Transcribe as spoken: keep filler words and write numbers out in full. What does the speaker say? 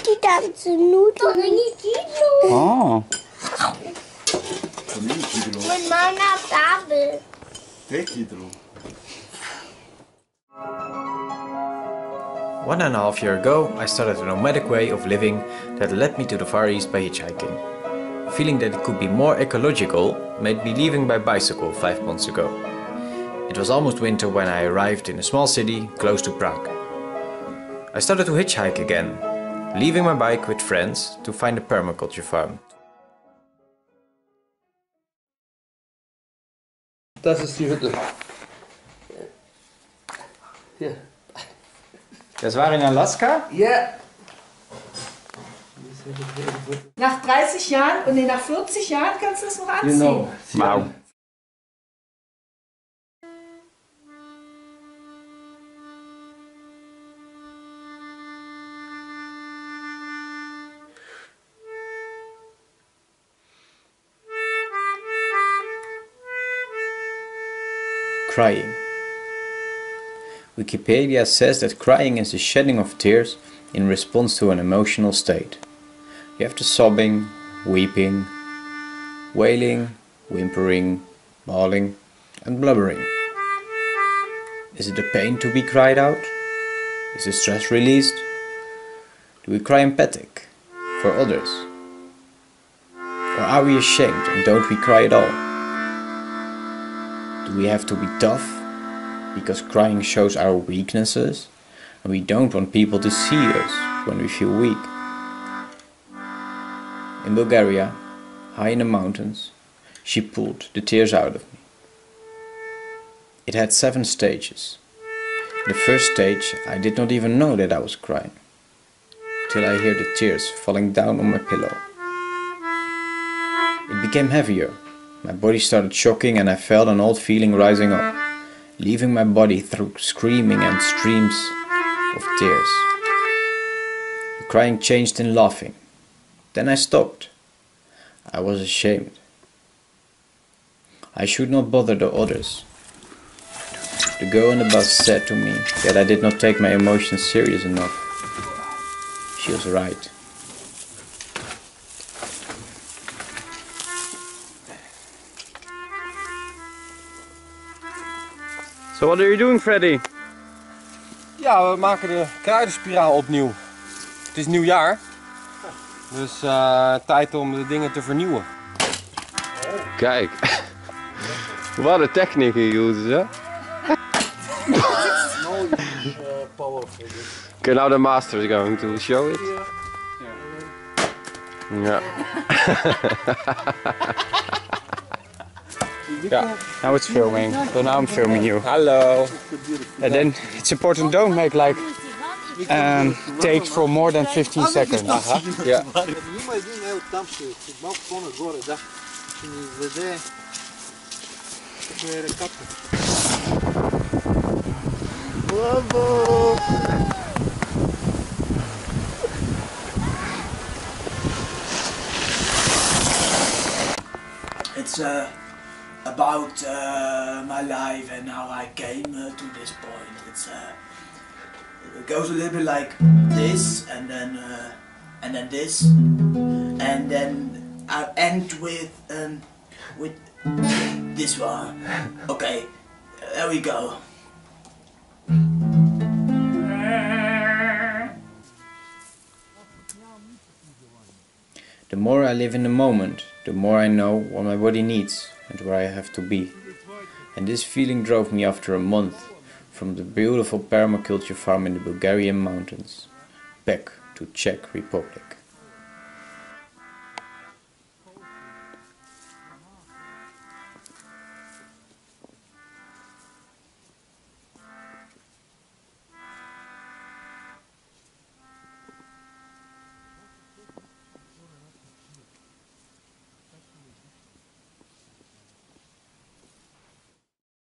die ganze Nudeln. Oh. Mit meiner Gabel. One and a half year ago, I started a nomadic way of living that led me to the Far East by hitchhiking. Feeling that it could be more ecological made me leaving by bicycle five months ago. It was almost winter when I arrived in a small city close to Prague. I started to hitchhike again, leaving my bike with friends to find a permaculture farm. Das ist die Hütte. Hier. Das war in Alaska? Ja. Nach dreißig Jahren und nach vierzig Jahren kannst du es noch anziehen. Genau. Wow. Crying. Wikipedia says that crying is the shedding of tears in response to an emotional state. You have the sobbing, weeping, wailing, whimpering, bawling and blubbering. Is it the pain to be cried out? Is the stress released? Do we cry empathic for others? Or are we ashamed and don't we cry at all? Do we have to be tough because crying shows our weaknesses and we don't want people to see us when we feel weak? In Bulgaria, high in the mountains, she pulled the tears out of me. It had seven stages. In the first stage I did not even know that I was crying, till I hear the tears falling down on my pillow. It became heavier, my body started shocking and I felt an old feeling rising up, leaving my body through screaming and streams of tears. The crying changed in laughing. Then I stopped. I was ashamed. I should not bother the others. The girl on the bus said to me that I did not take my emotions serious enough. She was right. So what are you doing, Freddy? Ja, we maken de kruidenspiraal opnieuw. Het is nieuwjaar. Dus uh, tijd om de dingen te vernieuwen. Kijk. Wat een techniek hier uses, hè? Okay, now the master is going to show it. Yeah. Yeah, now it's filming. So now I'm filming you. Hello. And then it's important, don't make like um, takes for more than fifteen seconds. Aha, ja. It's uh, about uh, my life and how I came uh, to this point. It's uh, it goes a little bit like this, and then uh, and then this, and then I end with um, with this one. Okay, there we go. The more I live in the moment, the more I know what my body needs and where I have to be. And this feeling drove me after a month from the beautiful permaculture farm in the Bulgarian mountains back to Czech Republic.